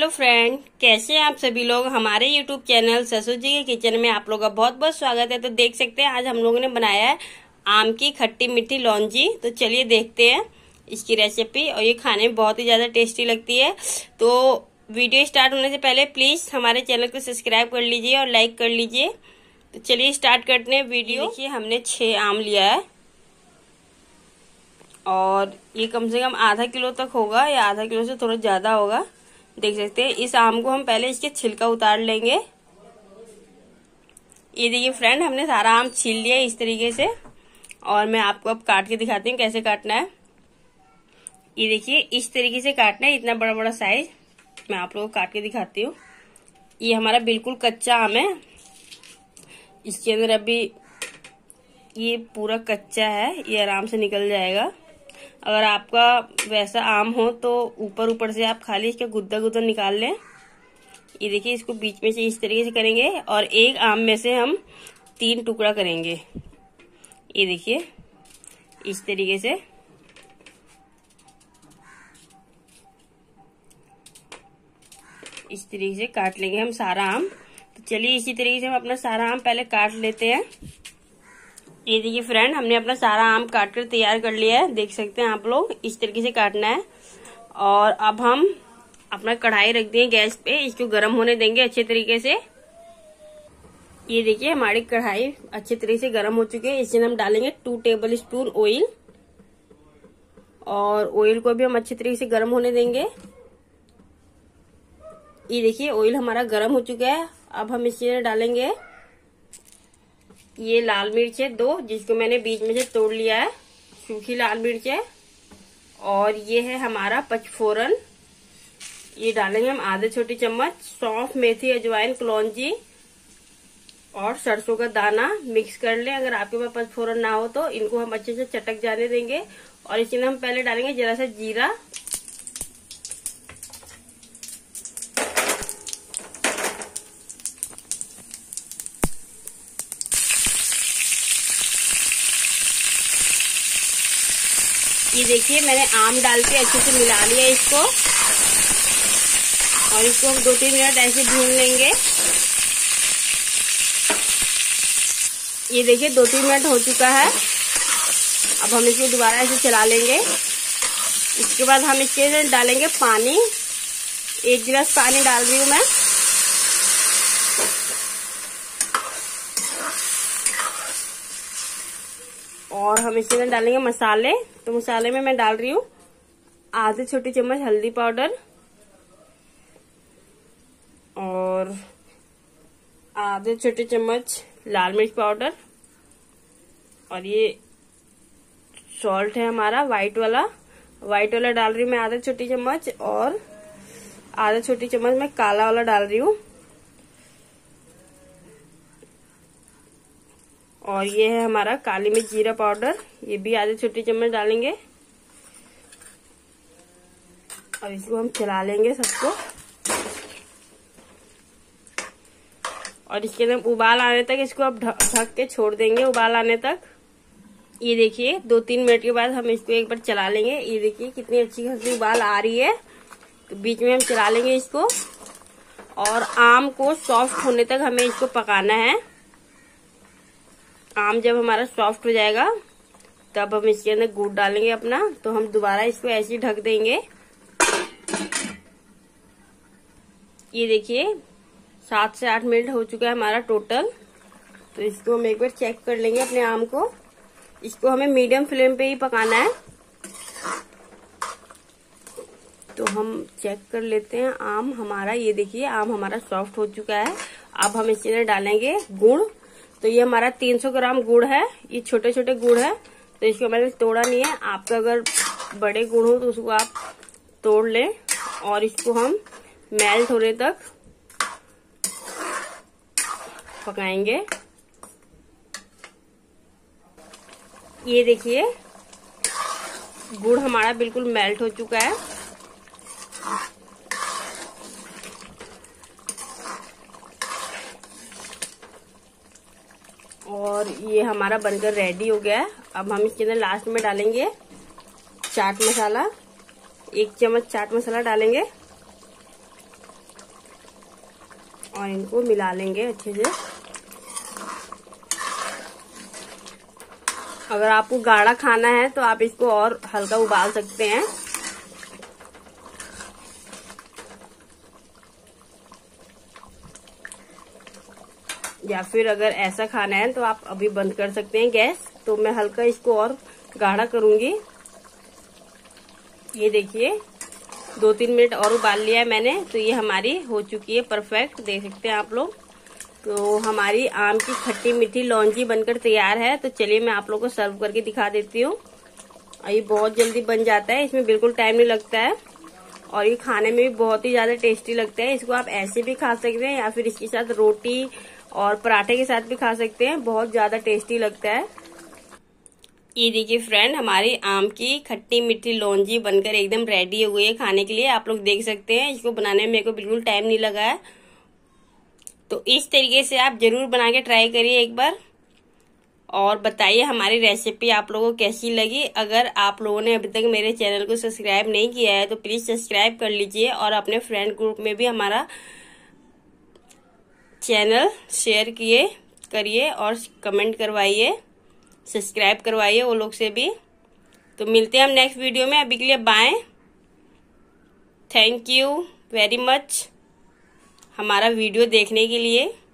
Hello friend, कैसे हैं आप सभी लोग। हमारे यूट्यूब चैनल ससुर जी के किचन में आप लोगों का बहुत बहुत स्वागत है। तो देख सकते हैं आज हम लोगों ने बनाया है आम की खट्टी मीठी लौंजी। तो चलिए देखते हैं इसकी रेसिपी। और ये खाने में बहुत ही ज्यादा टेस्टी लगती है। तो वीडियो स्टार्ट होने से पहले प्लीज हमारे चैनल को सब्सक्राइब कर लीजिए और लाइक कर लीजिए। तो चलिए स्टार्ट करते हैं वीडियो। देखिए हमने 6 आम लिया है और ये कम से कम आधा किलो तक होगा या आधा किलो से थोड़ा ज्यादा होगा। देख सकते हैं इस आम को हम पहले इसके छिलका उतार लेंगे। ये देखिए फ्रेंड, हमने सारा आम छील लिया इस तरीके से और मैं आपको अब काट के दिखाती हूँ कैसे काटना है। ये देखिए इस तरीके से काटना है, इतना बड़ा बड़ा साइज। मैं आप लोगों को काट के दिखाती हूँ। ये हमारा बिल्कुल कच्चा आम है, इसके अंदर अभी ये पूरा कच्चा है, ये आराम से निकल जाएगा। अगर आपका वैसा आम हो तो ऊपर ऊपर से आप खाली इसका गुद्दा गुद्दा निकाल लें। ये देखिए इसको बीच में से इस तरीके से करेंगे और एक आम में से हम 3 टुकड़ा करेंगे। ये देखिए इस तरीके से। इस तरीके से काट लेंगे हम सारा आम। तो चलिए इसी तरीके से हम अपना सारा आम पहले काट लेते हैं। ये देखिए फ्रेंड, हमने अपना सारा आम काट कर तैयार कर लिया है। देख सकते हैं आप लोग, इस तरीके से काटना है। और अब हम अपना कढ़ाई रख देंगे गैस पे, इसको गर्म होने देंगे अच्छे तरीके से। ये देखिए हमारी कढ़ाई अच्छे तरीके से गर्म हो चुकी है। इसमें हम डालेंगे 2 टेबल स्पून ऑयल और ऑयल को भी हम अच्छे तरीके से गर्म होने देंगे। ये देखिए ऑयल हमारा गर्म हो चुका है। अब हम इसमें डालेंगे ये लाल मिर्च है 2, जिसको मैंने बीच में से तोड़ लिया है, सूखी लाल मिर्च है। और ये है हमारा पचफोरन, ये डालेंगे हम आधे छोटी चम्मच। सौंफ, मेथी, अजवाइन, कलौंजी और सरसों का दाना मिक्स कर लें। अगर आपके पास पचफोरन ना हो तो इनको हम अच्छे से चटक जाने देंगे। और इसमें हम पहले डालेंगे जरा सा जीरा, ये देखिए मैंने आम डाल के अच्छे से मिला लिया इसको और इसको हम 2-3 मिनट ऐसे भून लेंगे। ये देखिए 2-3 मिनट हो चुका है। अब हम इसको दोबारा ऐसे चला लेंगे। इसके बाद हम इसके डालेंगे पानी। 1 गिलास पानी डाल रही हूँ मैं। और हम इसके अंदर डालेंगे मसाले। तो मसाले में मैं डाल रही हूँ आधे छोटी चम्मच हल्दी पाउडर और आधे छोटे चम्मच लाल मिर्च पाउडर। और ये सॉल्ट है हमारा व्हाइट वाला डाल रही हूँ मैं आधे छोटी चम्मच। और आधे छोटी चम्मच मैं काला वाला डाल रही हूँ। और ये है हमारा काली मिर्च जीरा पाउडर, ये भी आधे छोटी चम्मच डालेंगे। और इसको हम चला लेंगे सबको। और इसके अंदर उबाल आने तक इसको अब ढक के छोड़ देंगे, उबाल आने तक। ये देखिए 2-3 मिनट के बाद हम इसको एक बार चला लेंगे। ये देखिए कितनी अच्छी खासी उबाल आ रही है। तो बीच में हम चला लेंगे इसको और आम को सॉफ्ट होने तक हमें इसको पकाना है। आम जब हमारा सॉफ्ट हो जाएगा तब हम इसके अंदर गुड़ डालेंगे अपना। तो हम दोबारा इसको ऐसे ही ढक देंगे। ये देखिए 7 से 8 मिनट हो चुका है हमारा टोटल। तो इसको हम एक बार चेक कर लेंगे अपने आम को। इसको हमें मीडियम फ्लेम पे ही पकाना है। तो हम चेक कर लेते हैं आम हमारा। ये देखिए आम हमारा सॉफ्ट हो चुका है। अब हम इसके अंदर डालेंगे गुड़। तो ये हमारा 300 ग्राम गुड़ है, ये छोटे छोटे गुड़ है। तो इसको मैंने तोड़ा नहीं है। आपका अगर बड़े गुड़ हो तो उसको आप तोड़ लें। और इसको हम मेल्ट होने तक पकाएंगे। ये देखिए गुड़ हमारा बिल्कुल मेल्ट हो चुका है। और ये हमारा बनकर रेडी हो गया है। अब हम इसके अंदर लास्ट में डालेंगे चाट मसाला। 1 चम्मच चाट मसाला डालेंगे। और इनको मिला लेंगे अच्छे से। अगर आपको गाढ़ा खाना है तो आप इसको और हल्का उबाल सकते हैं। या फिर अगर ऐसा खाना है तो आप अभी बंद कर सकते हैं गैस। तो मैं हल्का इसको और गाढ़ा करूंगी। ये देखिए 2-3 मिनट और उबाल लिया है मैंने, तो ये हमारी हो चुकी है परफेक्ट, देख सकते हैं आप लोग। तो हमारी आम की खट्टी मीठी लौंजी बनकर तैयार है। तो चलिए मैं आप लोग को सर्व करके दिखा देती हूँ। ये बहुत जल्दी बन जाता है, इसमें बिल्कुल टाइम नहीं लगता है और ये खाने में भी बहुत ही ज्यादा टेस्टी लगता है। इसको आप ऐसे भी खा सकते हैं या फिर इसके साथ रोटी और पराठे के साथ भी खा सकते हैं, बहुत ज्यादा टेस्टी लगता है। ये देखिए फ्रेंड, हमारी आम की खट्टी मीठी लौंजी बनकर एकदम रेडी हो गई है खाने के लिए। आप लोग देख सकते हैं, इसको बनाने में मेरे को बिल्कुल टाइम नहीं लगा है। तो इस तरीके से आप जरूर बना के ट्राई करिए एक बार और बताइए हमारी रेसिपी आप लोगों को कैसी लगी। अगर आप लोगों ने अभी तक मेरे चैनल को सब्सक्राइब नहीं किया है तो प्लीज सब्सक्राइब कर लीजिए और अपने फ्रेंड ग्रुप में भी हमारा चैनल शेयर करिए और कमेंट करवाइए, सब्सक्राइब करवाइए वो लोग से भी। तो मिलते हैं हम नेक्स्ट वीडियो में, अभी के लिए bye. Thank you very much हमारा वीडियो देखने के लिए।